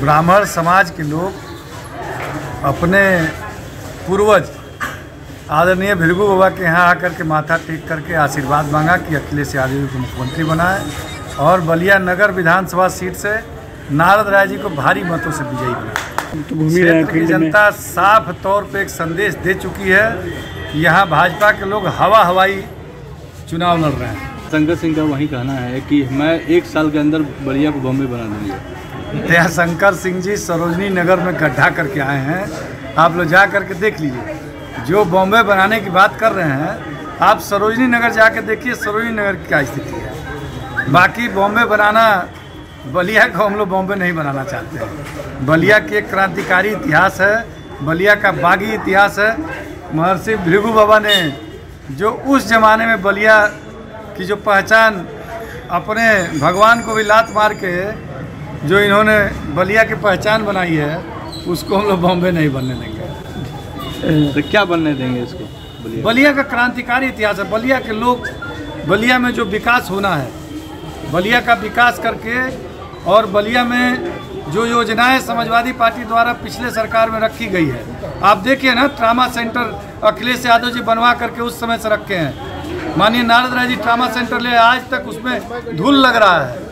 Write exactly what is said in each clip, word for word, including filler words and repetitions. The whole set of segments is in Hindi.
ब्राह्मण समाज के लोग अपने पूर्वज आदरणीय भृगु बाबा के यहाँ आकर के माथा टेक करके आशीर्वाद मांगा कि अखिलेश यादव को मुख्यमंत्री बनाए और बलिया नगर विधानसभा सीट से नारद राय जी को भारी मतों से विजयी बनाए। तो भूमि क्षेत्र की जनता साफ तौर पे एक संदेश दे चुकी है कि यहाँ भाजपा के लोग हवा हवाई चुनाव लड़ रहे हैं। शंकर सिंह का वही कहना है कि मैं एक साल के अंदर बलिया को बॉम्बे बना दूंगा। यहाँ शंकर सिंह जी सरोजनी नगर में गड्ढा करके आए हैं, आप लोग जा करके देख लीजिए। जो बॉम्बे बनाने की बात कर रहे हैं, आप सरोजनी नगर जाकर देखिए सरोजनी नगर की क्या स्थिति है। बाकी बॉम्बे बनाना, बलिया को हम लोग बॉम्बे नहीं बनाना चाहते हैं। बलिया की एक क्रांतिकारी इतिहास है, बलिया का बागी इतिहास है। महर्षि भृगु बाबा ने जो उस जमाने में बलिया की जो पहचान, अपने भगवान को भी लात मार के जो इन्होंने बलिया की पहचान बनाई है, उसको हम लोग बॉम्बे नहीं बनने देंगे। तो क्या बनने देंगे इसको? बलिया, बलिया का क्रांतिकारी इतिहास है। बलिया के लोग, बलिया में जो विकास होना है, बलिया का विकास करके, और बलिया में जो योजनाएं समाजवादी पार्टी द्वारा पिछले सरकार में रखी गई है, आप देखिए ना, ट्रामा सेंटर अखिलेश यादव जी बनवा करके उस समय से रखे हैं। माननीय नारद राय जी ट्रामा सेंटर ले, आज तक उसमें धूल लग रहा है।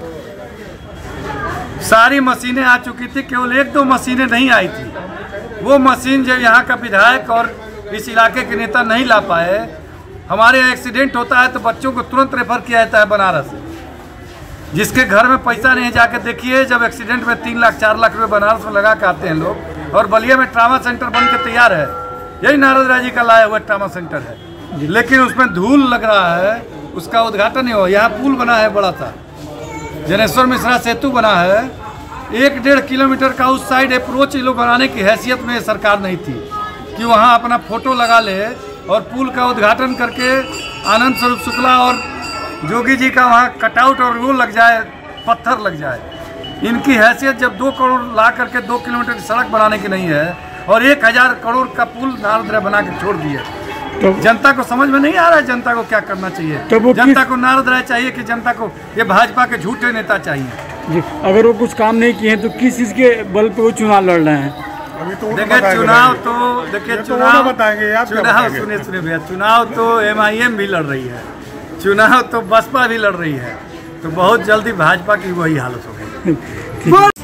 सारी मशीनें आ चुकी थी, केवल एक दो मशीनें नहीं आई थी। वो मशीन जब यहाँ का विधायक और इस इलाके के नेता नहीं ला पाए, हमारे यहाँ एक्सीडेंट होता है तो बच्चों को तुरंत रेफर किया जाता है बनारस। जिसके घर में पैसा नहीं, जाके देखिए, जब एक्सीडेंट में तीन लाख चार लाख रुपए बनारस में लगा के आते हैं लोग। और बलिया में ट्रामा सेंटर बन के तैयार है, यही नारद राय जी का लाया हुआ ट्रामा सेंटर है, लेकिन उसमें धूल लग रहा है, उसका उद्घाटन नहीं हुआ। यहाँ पुल बना है बड़ा सा, जनेश्वर मिश्रा सेतु बना है, एक डेढ़ किलोमीटर का उस साइड अप्रोच लोग बनाने की हैसियत में सरकार नहीं थी कि वहाँ अपना फोटो लगा ले और पुल का उद्घाटन करके आनंद स्वरूप शुक्ला और जोगी जी का वहाँ कटआउट और वो लग जाए, पत्थर लग जाए। इनकी हैसियत जब दो करोड़ ला करके दो किलोमीटर की सड़क बनाने की नहीं है, और एक हजार करोड़ का पुल नारद राय बना के छोड़ दिए, तो जनता को समझ में नहीं आ रहा है जनता को क्या करना चाहिए। तो जनता को नारद राय चाहिए कि जनता को ये भाजपा के झूठे नेता चाहिए जी। अगर वो कुछ काम नहीं किए हैं तो किस चीज़ के बल पे वो चुनाव लड़ रहे हैं? अभी तो देखिए चुनाव तो देखिए चुनाव बताएंगे आप चुनाव सुनिए सुनिए भैया, चुनाव तो एम आई एम भी लड़ रही है, चुनाव तो बसपा भी लड़ रही है, तो बहुत जल्दी भाजपा की वही हालत हो गई।